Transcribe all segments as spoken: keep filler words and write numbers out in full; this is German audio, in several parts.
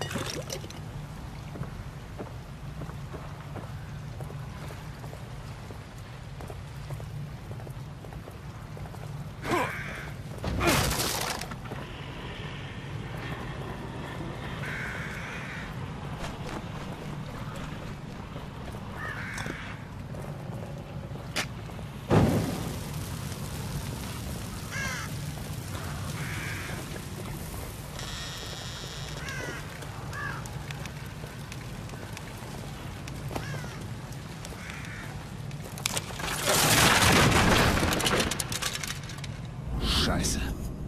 Scheiße.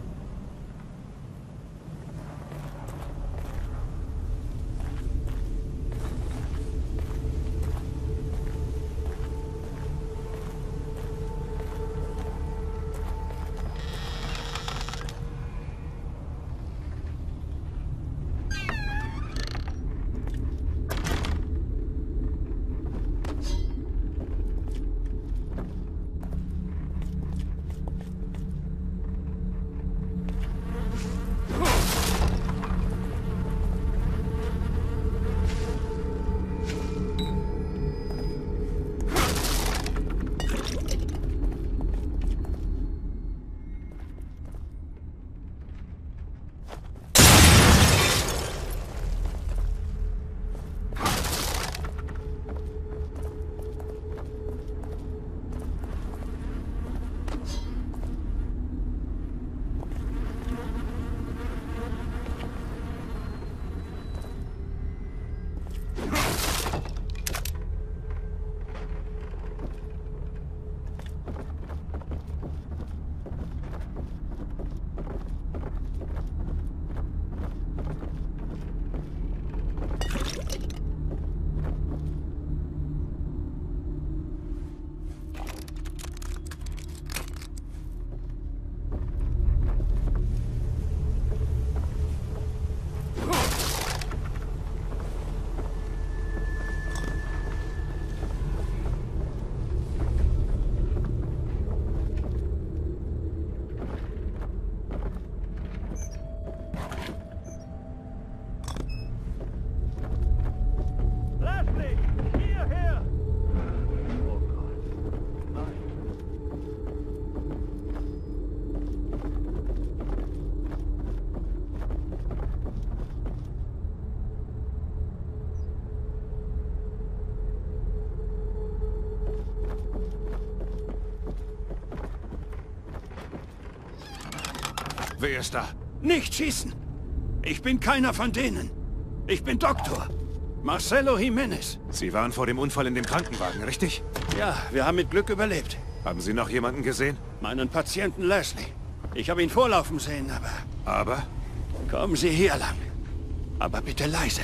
Wer ist da? Nicht schießen! Ich bin keiner von denen. Ich bin Doktor. Marcelo Jiménez. Sie waren vor dem Unfall in dem Krankenwagen, richtig? Ja, wir haben mit Glück überlebt. Haben Sie noch jemanden gesehen? Meinen Patienten Leslie. Ich habe ihn vorlaufen sehen, aber... Aber? Kommen Sie hier lang. Aber bitte leise.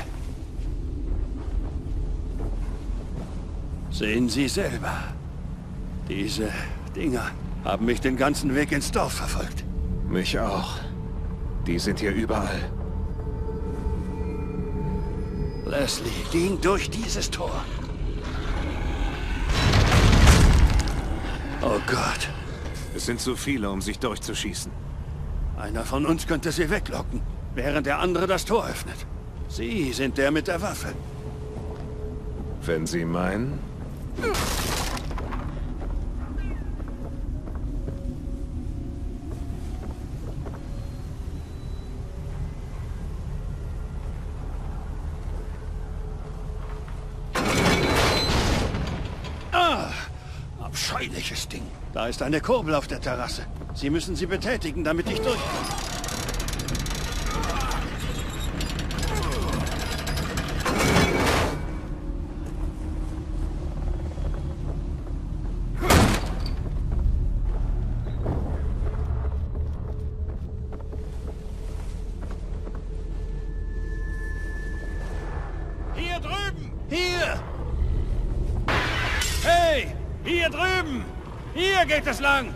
Sehen Sie selber. Diese Dinger haben mich den ganzen Weg ins Dorf verfolgt. Mich auch. Die sind hier überall. Leslie ging durch dieses Tor. Oh Gott. Es sind zu viele, um sich durchzuschießen. Einer von uns könnte sie weglocken, während der andere das Tor öffnet. Sie sind der mit der Waffe. Wenn Sie meinen... Abscheuliches Ding. Da ist eine Kurbel auf der Terrasse. Sie müssen sie betätigen, damit ich durchkomme. Hier drüben! Hier! Hey! Hier drüben! Hier geht es lang!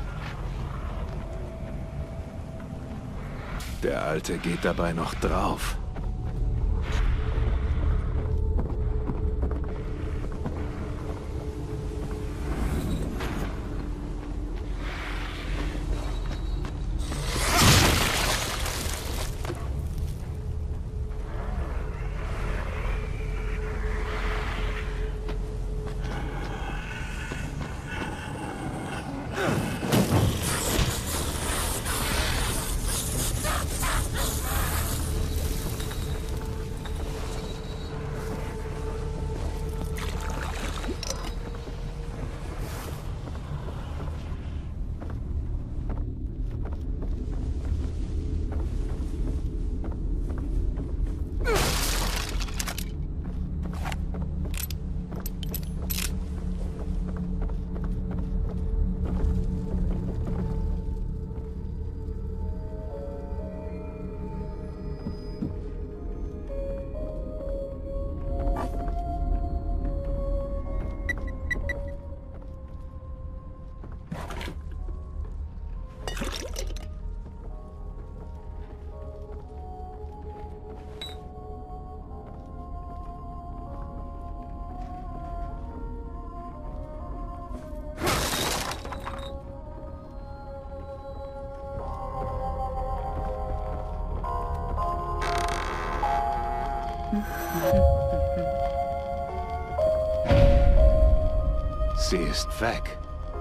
Der Alte geht dabei noch drauf. Sie ist weg.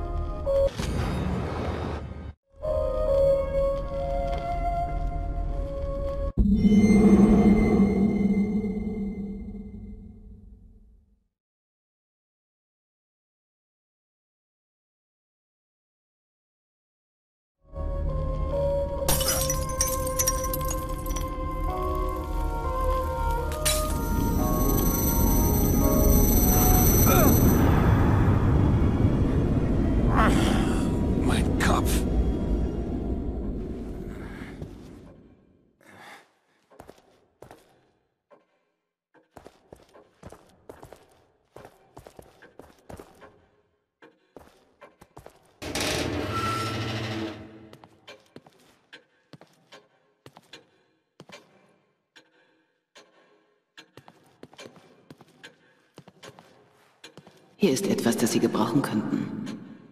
Hier ist etwas, das Sie gebrauchen könnten.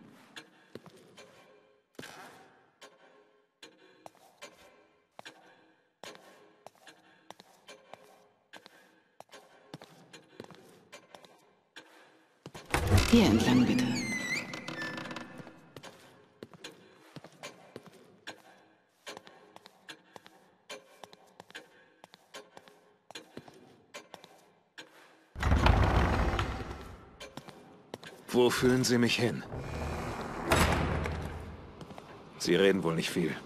Hier entlang, bitte. Wo führen Sie mich hin? Sie reden wohl nicht viel.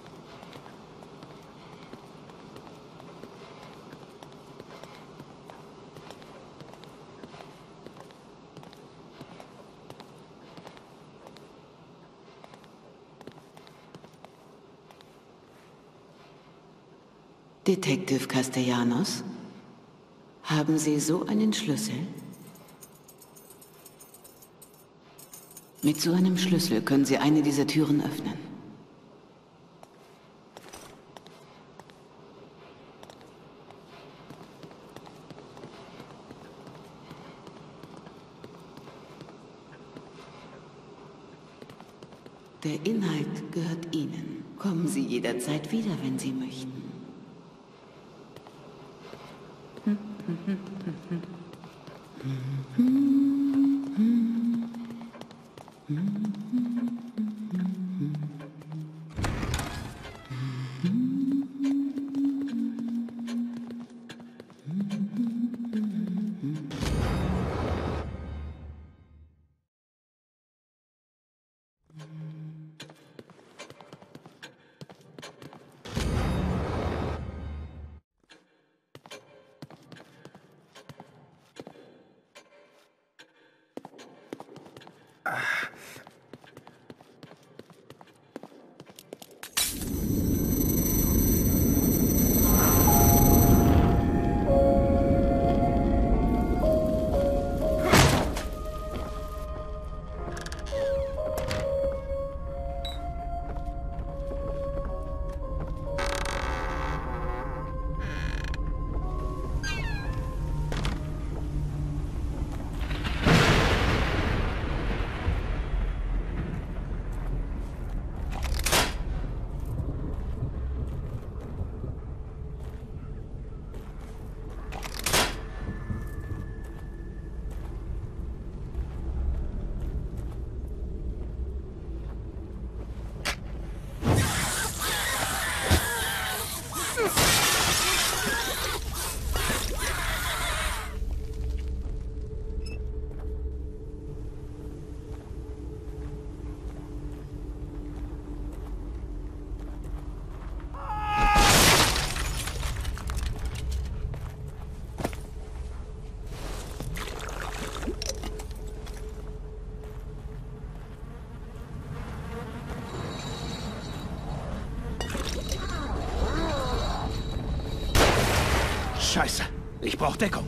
Detective Castellanos? Haben Sie so einen Schlüssel? Mit so einem Schlüssel können Sie eine dieser Türen öffnen. Der Inhalt gehört Ihnen. Kommen Sie jederzeit wieder, wenn Sie möchten. Scheiße, ich brauche Deckung.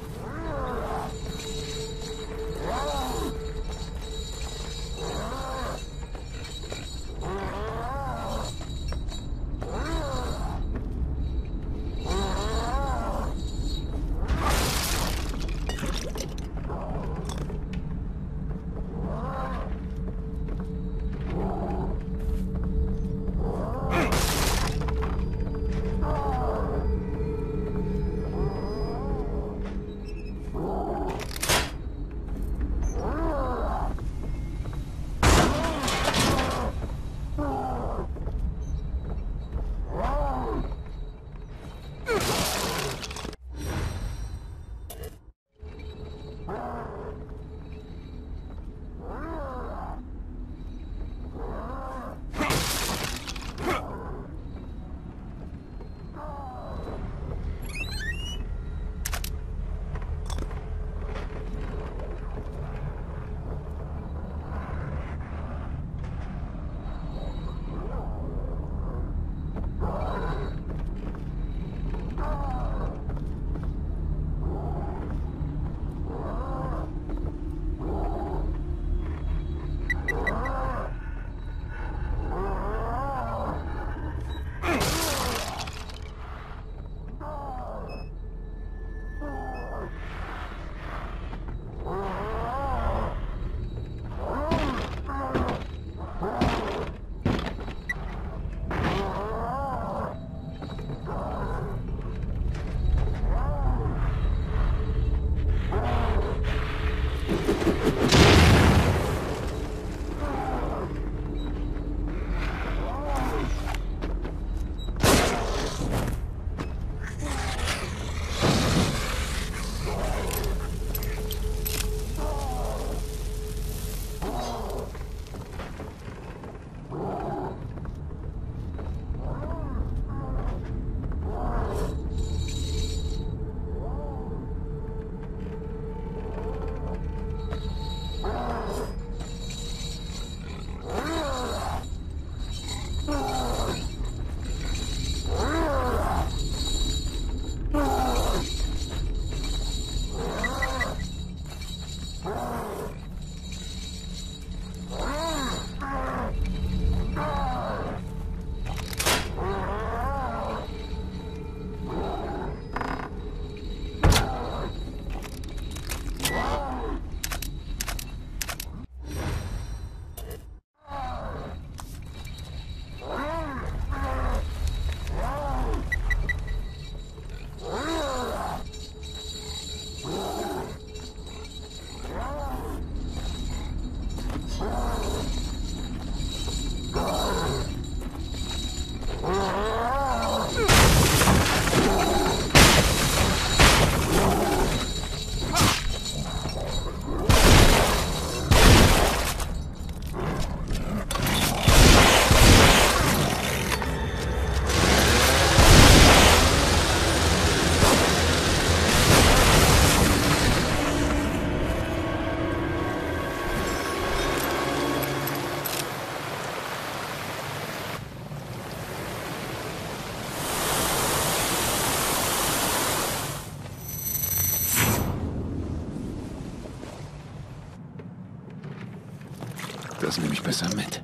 Das nehme ich besser mit.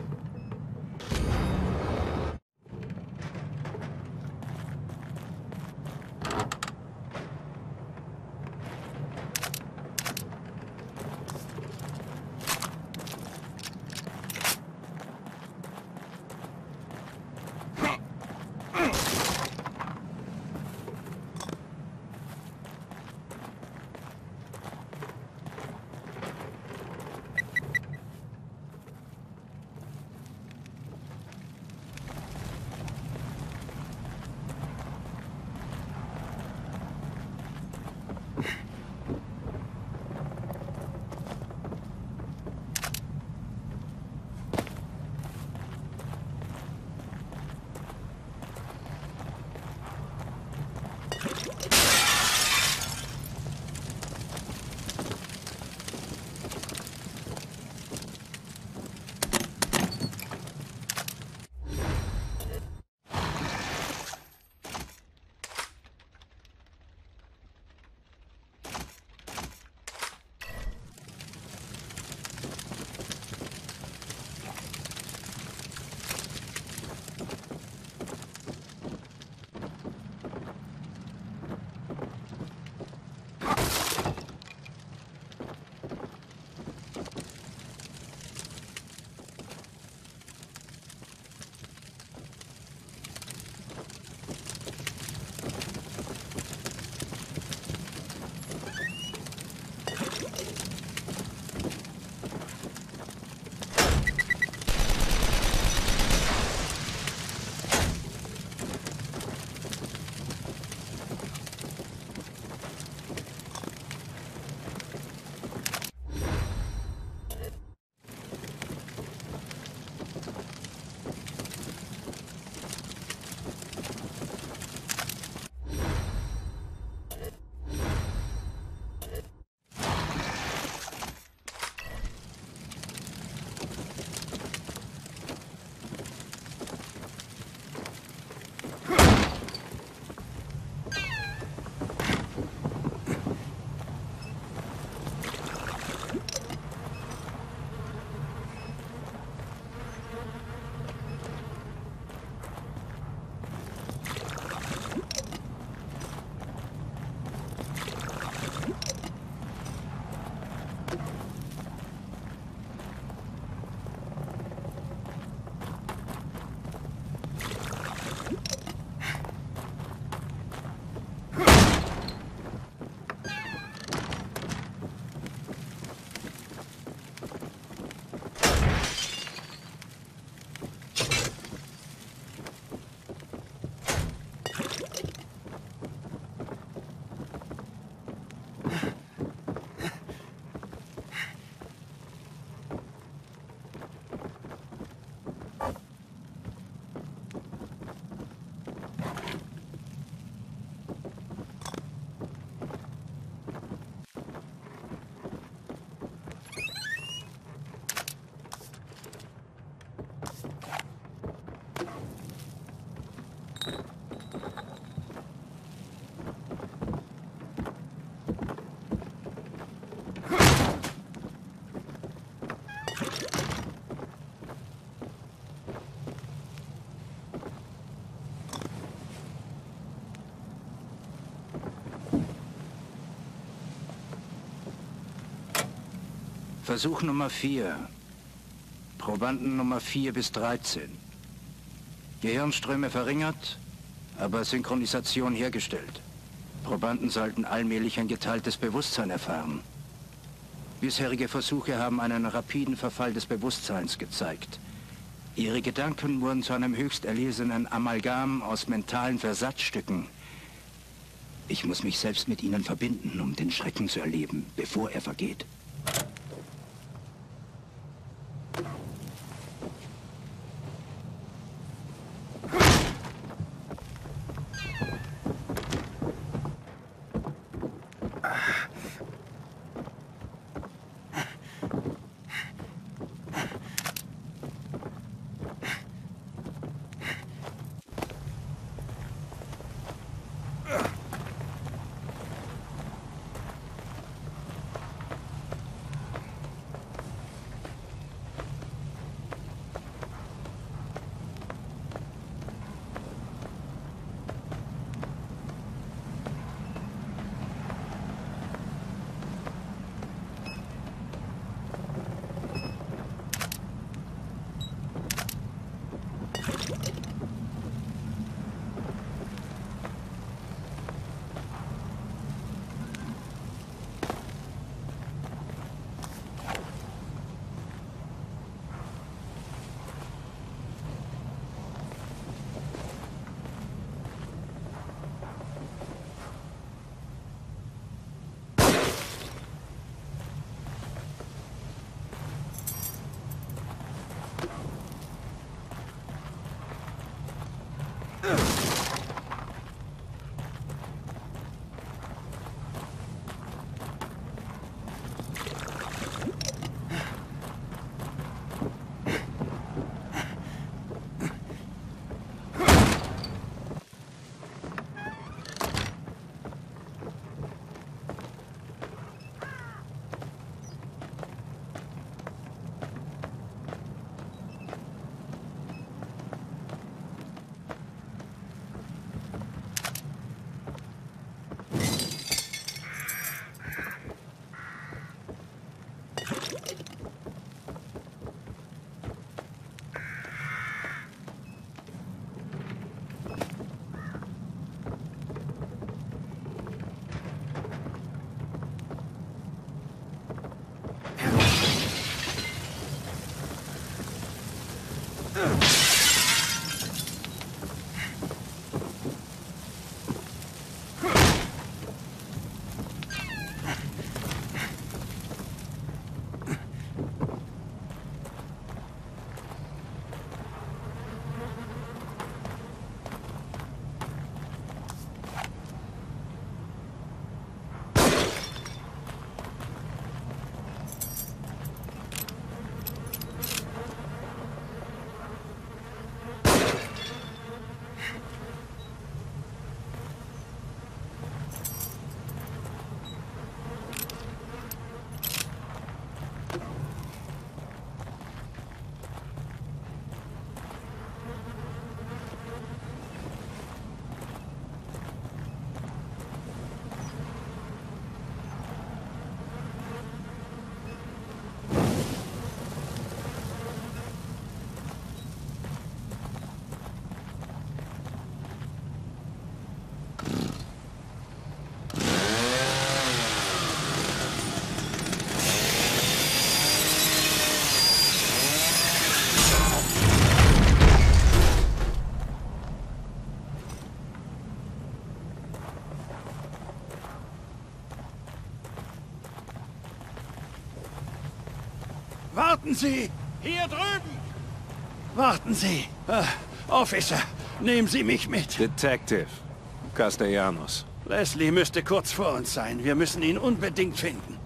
Versuch Nummer vier. Probanden Nummer vier bis dreizehn. Gehirnströme verringert, aber Synchronisation hergestellt. Probanden sollten allmählich ein geteiltes Bewusstsein erfahren. Bisherige Versuche haben einen rapiden Verfall des Bewusstseins gezeigt. Ihre Gedanken wurden zu einem höchst erlesenen Amalgam aus mentalen Versatzstücken. Ich muss mich selbst mit ihnen verbinden, um den Schrecken zu erleben, bevor er vergeht. Warten Sie! Hier drüben! Warten Sie! Uh, Officer, nehmen Sie mich mit. Detective. Castellanos. Leslie müsste kurz vor uns sein. Wir müssen ihn unbedingt finden.